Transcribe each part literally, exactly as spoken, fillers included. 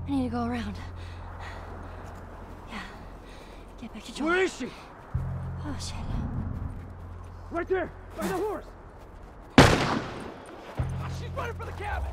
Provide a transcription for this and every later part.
I need to go around. Yeah. Get back to Joel. Where is she? Oh, shit. Right there! By the horse! She's running for the cabin!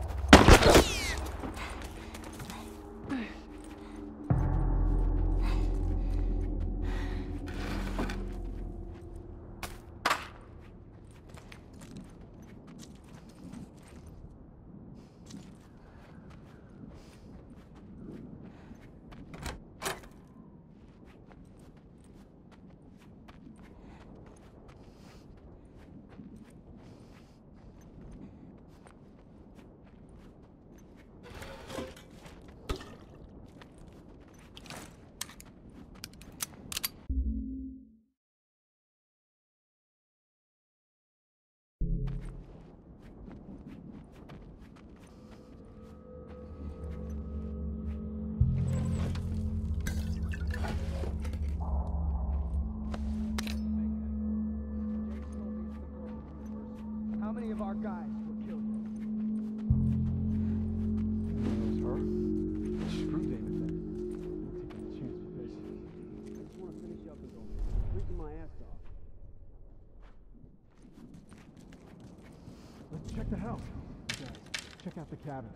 How many of our guys were killed? It was her. Screw David then. I'm taking a chance with this. I just want to finish up and go. Freaking my ass off. Let's check the house. Guys, check out the cabin.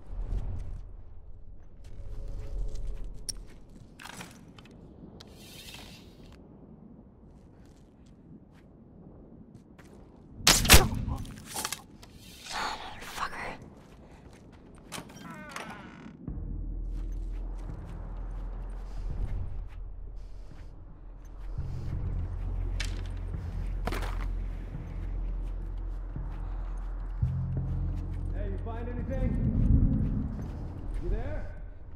Find anything? You there?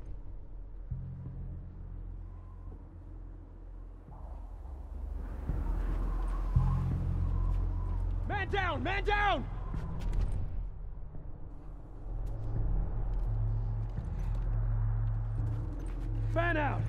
Man down! Man down! Fan out!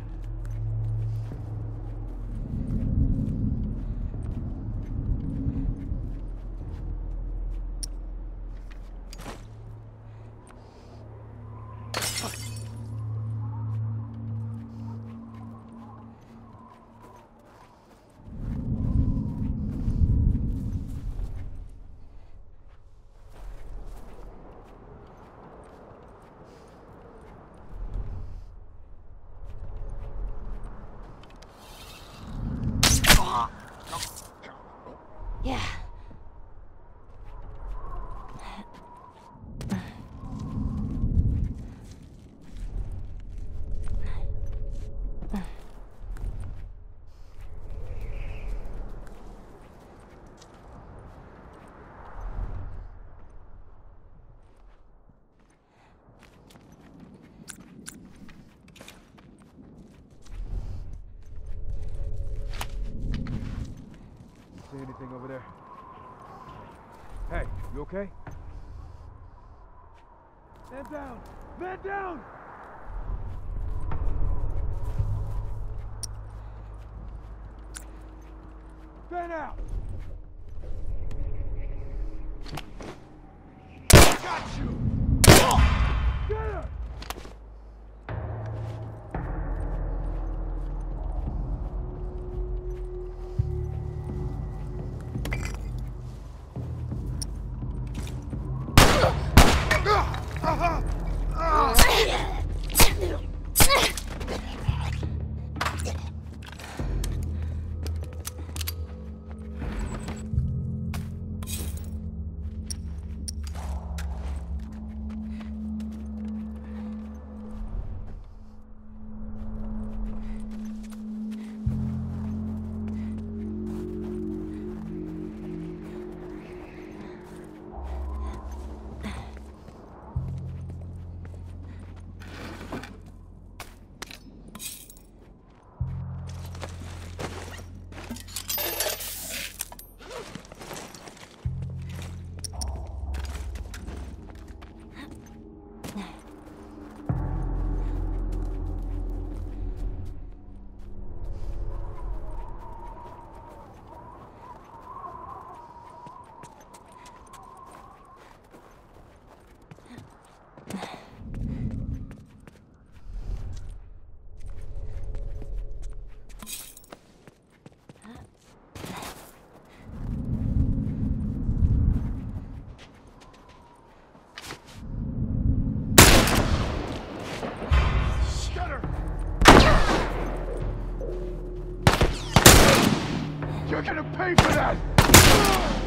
Yeah. See anything over there? Hey, you okay? Man down! Man down! Fan out! Got you! Get her! You're gonna pay for that!